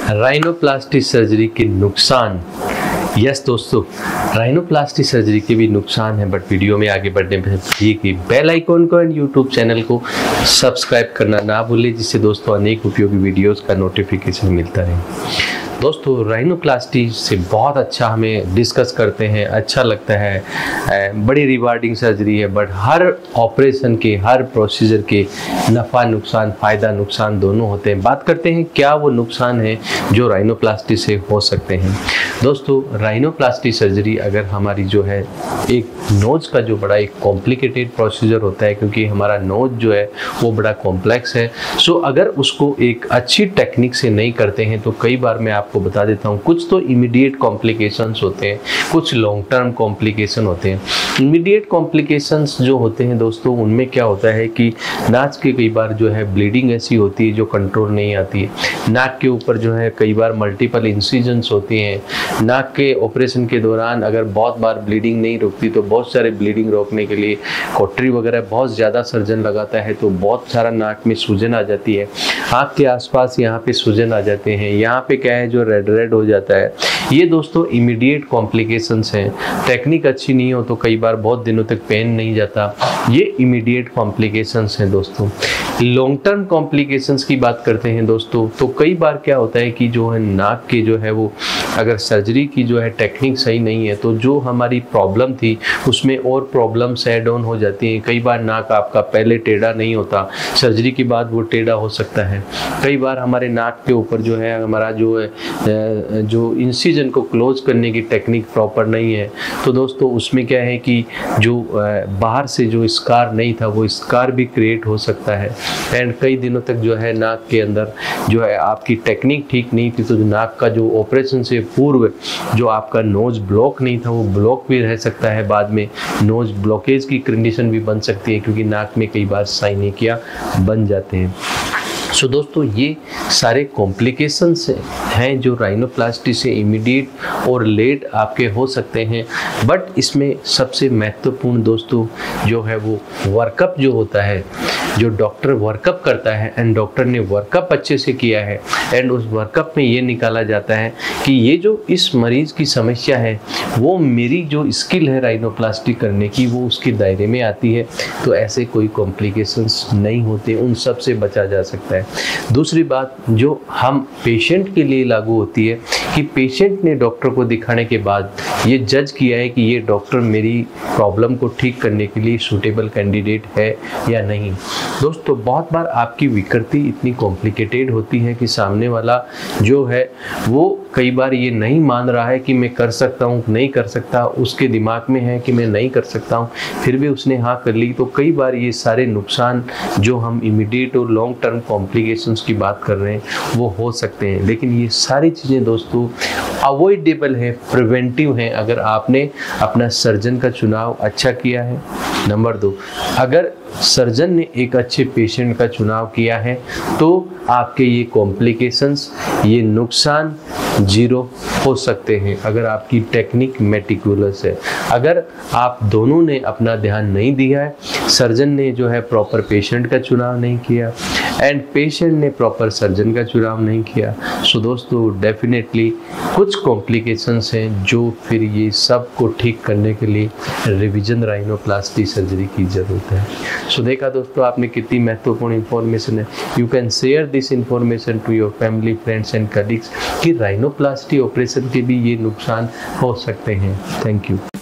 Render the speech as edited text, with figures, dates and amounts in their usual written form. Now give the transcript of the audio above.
Rhinoplasty surgery के नुकसान। Yes दोस्तों, राइनोप्लास्टी सर्जरी के भी नुकसान है, बट वीडियो में आगे बढ़ने से कि बेल आइकॉन को एंड यूट्यूब चैनल को सब्सक्राइब करना ना भूलें, जिससे दोस्तों अनेक उपयोगी वीडियोस का नोटिफिकेशन मिलता रहे। दोस्तों राइनोप्लास्टी से बहुत अच्छा हमें डिस्कस करते हैं, अच्छा लगता है, बड़ी रिवार्डिंग सर्जरी है, बट हर ऑपरेशन के, हर प्रोसीजर के नफ़ा नुकसान, फ़ायदा नुकसान दोनों होते हैं। बात करते हैं क्या वो नुकसान है जो राइनोप्लास्टी से हो सकते हैं। दोस्तों राइनोप्लास्टी सर्जरी अगर हमारी जो है एक नोज़ का जो बड़ा एक कॉम्प्लिकेटेड प्रोसीजर होता है, क्योंकि हमारा नोज़ जो है वो बड़ा कॉम्प्लेक्स है। सो अगर उसको एक अच्छी टेक्निक से नहीं करते हैं तो कई बार मैं आपको बता देता हूँ, कुछ तो इमीडिएट कॉम्प्लिकेशंस होते हैं, कुछ लॉन्ग टर्म कॉम्प्लिकेशन होते हैं। इमीडिएट कॉम्प्लिकेशंस जो होते हैं दोस्तों, उनमें क्या होता है कि नाक के कई बार जो है ब्लीडिंग ऐसी होती है जो कंट्रोल नहीं आती है। नाक के ऊपर जो है कई बार मल्टीपल इंसिजन्स होती हैं। नाक के ऑपरेशन के दौरान अगर बहुत बार ब्लीडिंग नहीं रुकती तो बहुत सारे ब्लीडिंग रोकने के लिए कॉटरी वगैरह बहुत ज़्यादा सर्जन लगाता है, तो बहुत सारा नाक में सूजन आ जाती है। आँख के आसपास यहाँ पे सूजन आ जाते हैं, यहाँ पे क्या है जो रेड हो जाता है। ये दोस्तों इमीडिएट कॉम्प्लिकेशंस हैं। टेक्निक अच्छी नहीं हो तो कई बार बहुत दिनों तक पेन नहीं जाता। ये इमीडिएट कॉम्प्लिकेशंस हैं दोस्तों। लॉन्ग टर्म कॉम्प्लिकेशंस की बात करते हैं दोस्तों, तो कई बार क्या होता है कि जो है नाक के जो है वो अगर सर्जरी की जो है टेक्निक सही नहीं है तो जो हमारी प्रॉब्लम थी उसमें और प्रॉब्लम्स ऐड ऑन हो जाती हैं। कई बार नाक आपका पहले टेढ़ा नहीं होता, सर्जरी के बाद वो टेढ़ा हो सकता है। कई बार हमारे नाक के ऊपर जो है हमारा जो है जो इंसिजन को क्लोज करने की टेक्निक प्रॉपर नहीं है, तो दोस्तों उसमें क्या है कि जो बाहर से जो स्कार नहीं था वो स्कार भी क्रिएट हो सकता है। एंड कई दिनों तक जो है नाक के अंदर जो है आपकी टेक्निक ठीक नहीं थी, तो नाक का जो ऑपरेशन से पूर्व जो आपका नोज ब्लॉक नहीं था वो ब्लॉक भी रह सकता है। बाद में नोज ब्लॉकेज की कंडीशन भी बन सकती है, क्योंकि नाक में कई बार साइनेकिया बन जाते हैं। सो दोस्तों ये सारे कॉम्प्लिकेशंस हैं जो राइनोप्लास्टी से इमीडिएट और लेट आपके हो सकते हैं। बट इसमें सबसे महत्वपूर्ण दोस्तों जो है वो वर्कअप जो होता है, जो डॉक्टर वर्कअप करता है एंड डॉक्टर ने वर्कअप अच्छे से किया है एंड उस वर्कअप में ये निकाला जाता है कि ये जो इस मरीज़ की समस्या है वो मेरी जो स्किल है राइनोप्लास्टी करने की वो उसके दायरे में आती है, तो ऐसे कोई कॉम्प्लिकेशंस नहीं होते, उन सब से बचा जा सकता है। दूसरी बात जो हम पेशेंट के लिए लागू होती है कि पेशेंट ने डॉक्टर को दिखाने के बाद ये जज किया है कि ये डॉक्टर मेरी प्रॉब्लम को ठीक करने के लिए सूटेबल कैंडिडेट है या नहीं। दोस्तों बहुत बार आपकी विकृति इतनी कॉम्प्लिकेटेड होती है कि सामने वाला जो है वो कई बार ये नहीं मान रहा है कि मैं कर सकता हूँ, नहीं कर सकता, उसके दिमाग में है कि मैं नहीं कर सकता हूँ, फिर भी उसने हाँ कर ली। तो कई बार ये सारे नुकसान जो हम इमीडिएट और लॉन्ग टर्म कॉम्प्लिकेशंस की बात कर रहे हैं वो हो सकते हैं, लेकिन ये सारी चीज़ें दोस्तों अवॉइडेबल है, प्रिवेंटिव हैं अगर आपने अपना सर्जन का चुनाव अच्छा किया है। नंबर 2, अगर सर्जन ने एक अच्छे पेशेंट का चुनाव किया है तो आपके ये कॉम्प्लिकेशंस, ये नुकसान जीरो हो सकते हैं अगर आपकी टेक्निक मेटिकुलस है। अगर आप दोनों ने अपना ध्यान नहीं दिया है, सर्जन ने जो है प्रॉपर पेशेंट का चुनाव नहीं किया एंड पेशेंट ने प्रॉपर सर्जन का चुनाव नहीं किया, सो दोस्तों डेफिनेटली कुछ कॉम्प्लिकेशंस हैं जो फिर ये सब को ठीक करने के लिए रिवीजन राइनोप्लास्टी सर्जरी की ज़रूरत है। सो देखा दोस्तों आपने कितनी महत्वपूर्ण इन्फॉर्मेशन है। You can share this information to your family, friends and colleagues कि राइनोप्लास्टी ऑपरेशन के भी ये नुकसान हो सकते हैं। Thank you.